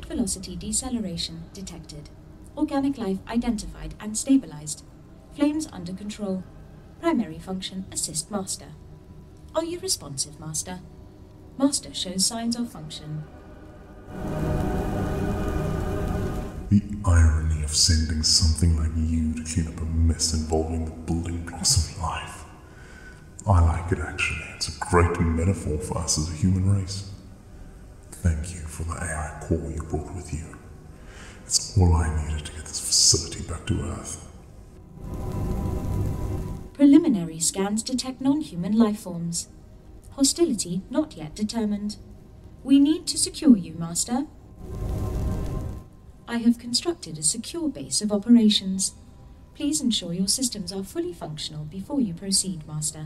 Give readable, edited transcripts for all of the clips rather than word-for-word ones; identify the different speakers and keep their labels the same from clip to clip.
Speaker 1: velocity deceleration detected. Organic life identified and stabilized. Flames under control. Primary function assist Master. Are you responsive, Master? Master shows signs of function.
Speaker 2: The irony of sending something like you to clean up a mess involving the building blocks of life. I like it actually. It's a great metaphor for us as a human race. Thank you for the AI core you brought with you. It's all I needed to get this facility back to Earth.
Speaker 1: Preliminary scans detect non-human life forms. Hostility not yet determined. We need to secure you, Master. I have constructed a secure base of operations. Please ensure your systems are fully functional before you proceed, Master.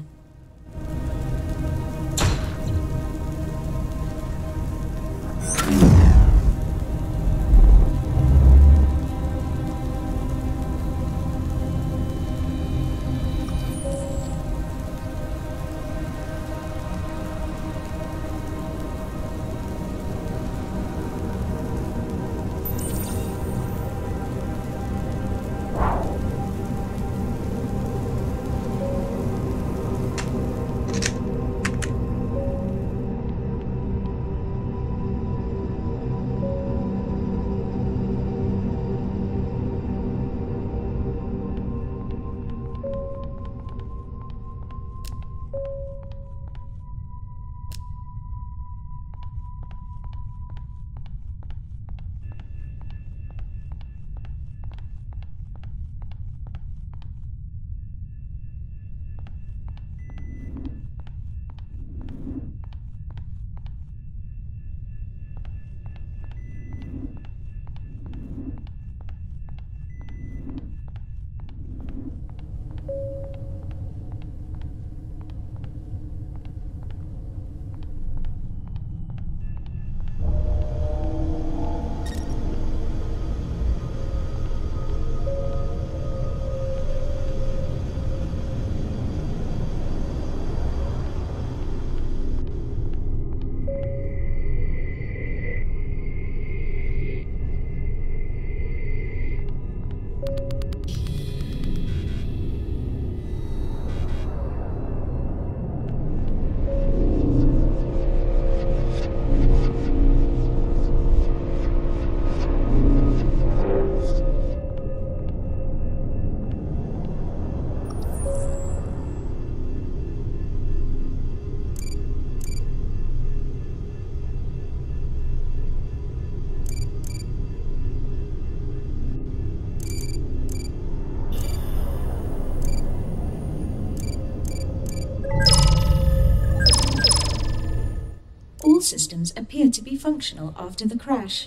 Speaker 1: Systems appear to be functional after the crash.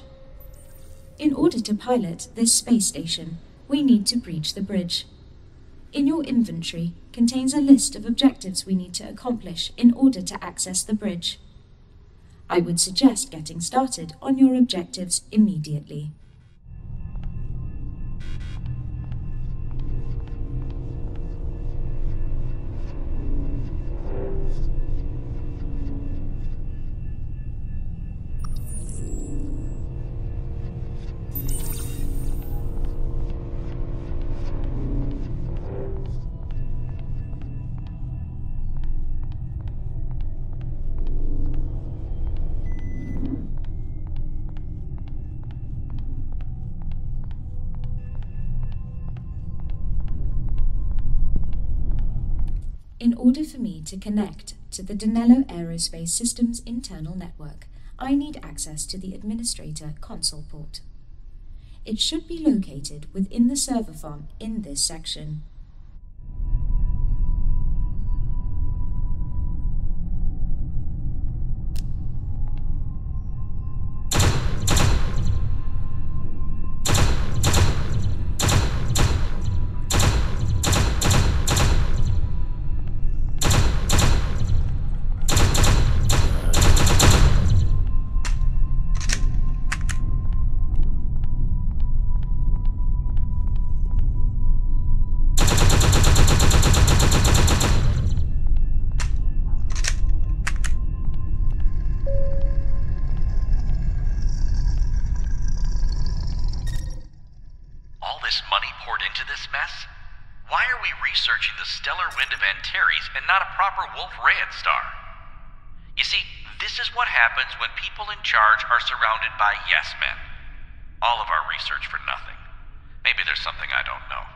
Speaker 1: In order to pilot this space station, we need to breach the bridge. In your inventory contains a list of objectives we need to accomplish in order to access the bridge. I would suggest getting started on your objectives immediately. In order for me to connect to the Danello Aerospace Systems internal network, I need access to the administrator console port. It should be located within the server farm in this section.
Speaker 3: this money poured into this mess? Why are we researching the stellar wind of Antares and not a proper Wolf-Rayet star? You see, this is what happens when people in charge are surrounded by yes men. All of our research for nothing. Maybe there's something I don't know.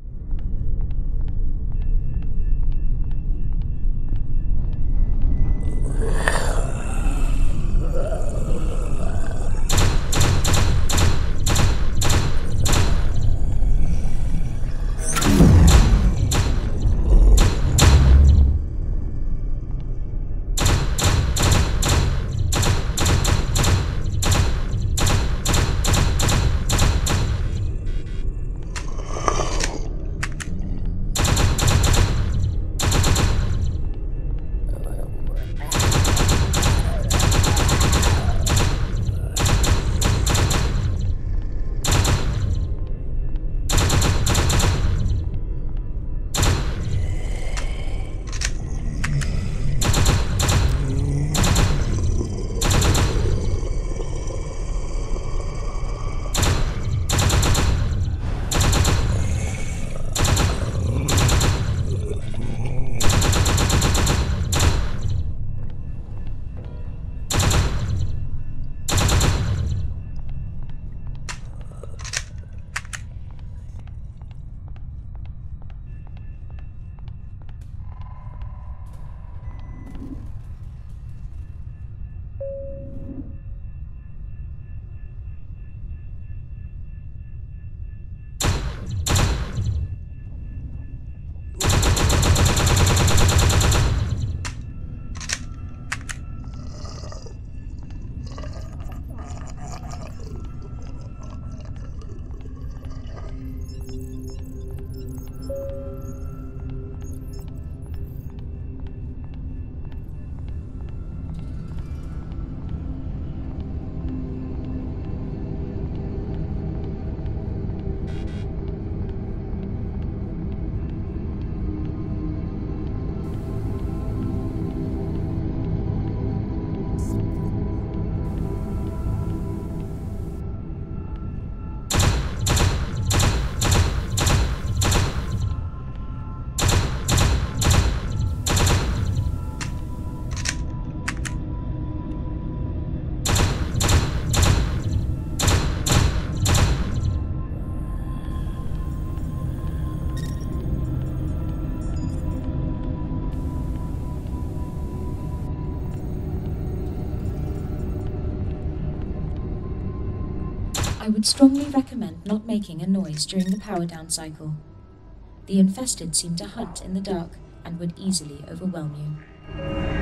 Speaker 1: I would strongly recommend not making a noise during the power down cycle. The infested seem to hunt in the dark and would easily overwhelm you.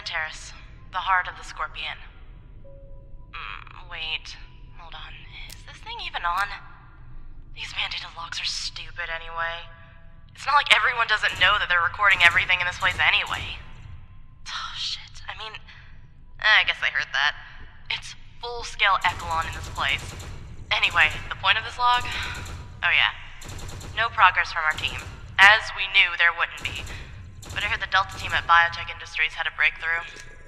Speaker 4: Antares, the heart of the Scorpion. Wait, hold on. Is this thing even on? These mandated logs are stupid anyway. It's not like everyone doesn't know that they're recording everything in this place anyway. Oh, shit. I mean, I guess I heard that. It's full-scale echelon in this place. Anyway, the point of this log? Oh yeah. No progress from our team. As we knew there wouldn't be. But I heard the Delta team at Biotech Industries had a breakthrough.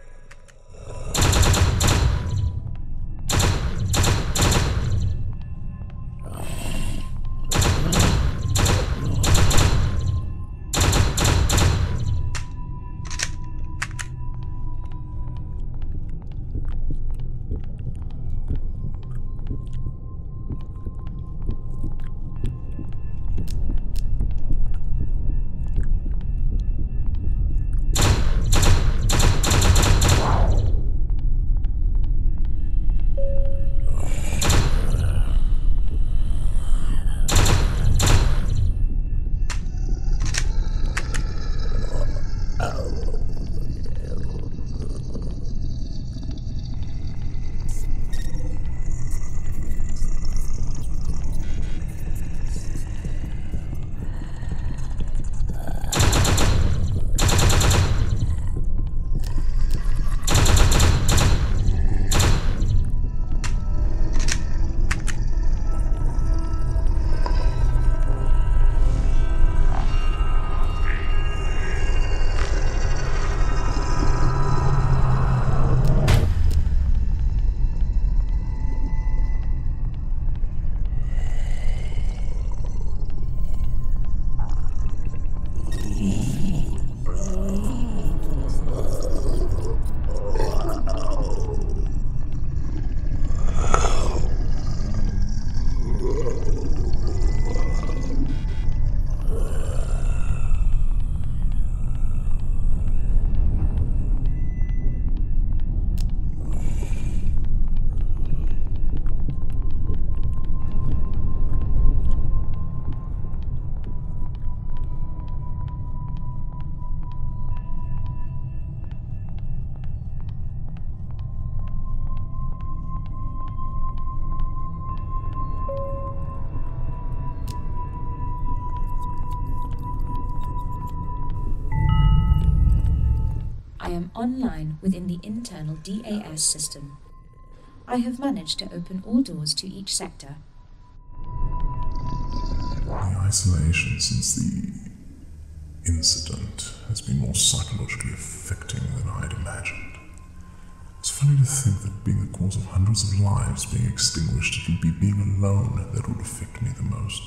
Speaker 1: I am online within the internal DAS system. I have managed to open all doors to each sector.
Speaker 2: The isolation since the incident has been more psychologically affecting than I'd imagined. It's funny to think that being the cause of hundreds of lives being extinguished, it would be being alone that would affect me the most.